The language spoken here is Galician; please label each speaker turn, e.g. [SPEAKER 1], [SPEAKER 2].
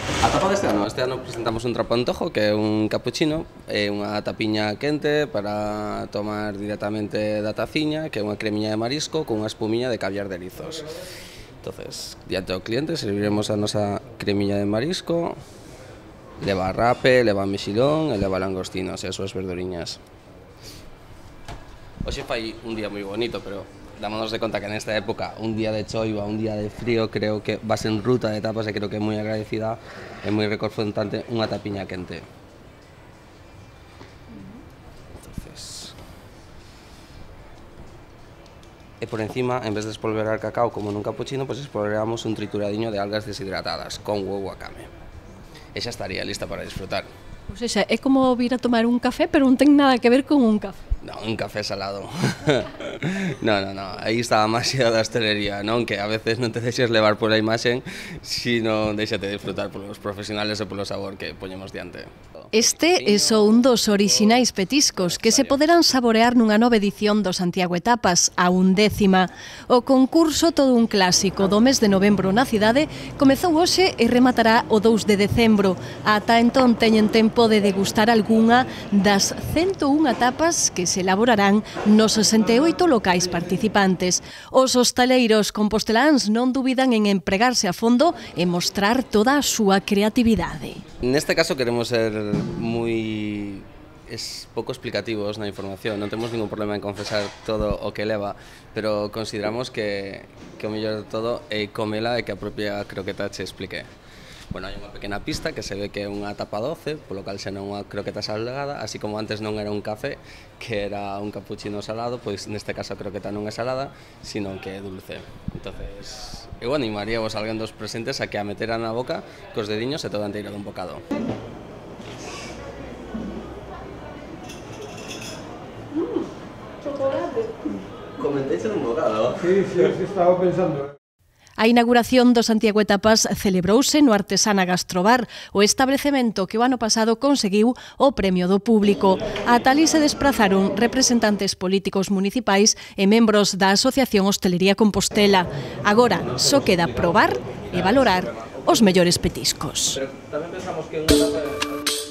[SPEAKER 1] A tapa deste ano presentamos un trapo antojo que é un capuchino e unha tapiña quente para tomar directamente da taciña, que é unha cremiña de marisco con unha espumiña de caviar de erizos. Entonces, diante do cliente serviremos a nosa cremiña de marisco, leva rape, leva mexilón e leva langostinos e as súas verduriñas. Hoxe fai un día moi bonito, pero dámonos de conta que nesta época, un día de choiva, un día de frío, creo que vas en ruta de tapas e creo que é moi agradecida e moi reconfortante unha tapiña quente. Entonces, e por encima, en vez de espolvorear cacao como nun capuchino, pues espolvoreamos un trituradiño de algas deshidratadas con huevo wakame. E xa estaría lista para disfrutar.
[SPEAKER 2] Ou seja, é como vir a tomar un café, pero non ten nada que ver con un café.
[SPEAKER 1] Non, un café salado. No, aí está a maxia da hostelería, non? Que a veces non te deixes levar pola imaxen, sino déxate disfrutar polos profesionales e polo sabor que poñemos diante.
[SPEAKER 2] Este é só un dos orixinais petiscos que se poderán saborear nunha nova edición do Santiago Etapas, a 11ª. O concurso, todo un clásico do mes de novembro na cidade, comezou hoxe e rematará o 2 de decembro. Ata entón teñen tempo de degustar algunha das 101 tapas que se elaborarán nos 68 locais participantes. Os hostaleiros composteláns non dubidan en empregarse a fondo e mostrar toda a súa creatividade.
[SPEAKER 1] Neste caso queremos ser moi pouco explicativos na información, non temos ningún problema en confesar todo o que leva, pero consideramos que o mellor de todo é comela e que a propia croqueta che explique. Bueno, hai unha pequena pista que se ve que é unha tapa doce, polo cal xa non é unha croqueta salgada, así como antes non era un café, que era un capuchino salado, pois neste caso a croqueta non é salada, sino que é dulce. Entonces, eu animaríavos a alguén dos presentes a que a meteran na boca cos dediños e todo anteiro dun bocado.
[SPEAKER 3] Chocolate.
[SPEAKER 1] Comentéis un bocado.
[SPEAKER 3] Sí, así estaba pensando.
[SPEAKER 2] A inauguración do Santiago Etapas celebrouse no Artesana Gastrobar, o establecemento que o ano pasado conseguiu o premio do público. Ata alí se desprazaron representantes políticos municipais e membros da Asociación Hostelería Compostela. Agora só queda probar e valorar os mellores petiscos.
[SPEAKER 1] Pero tamén pensamos que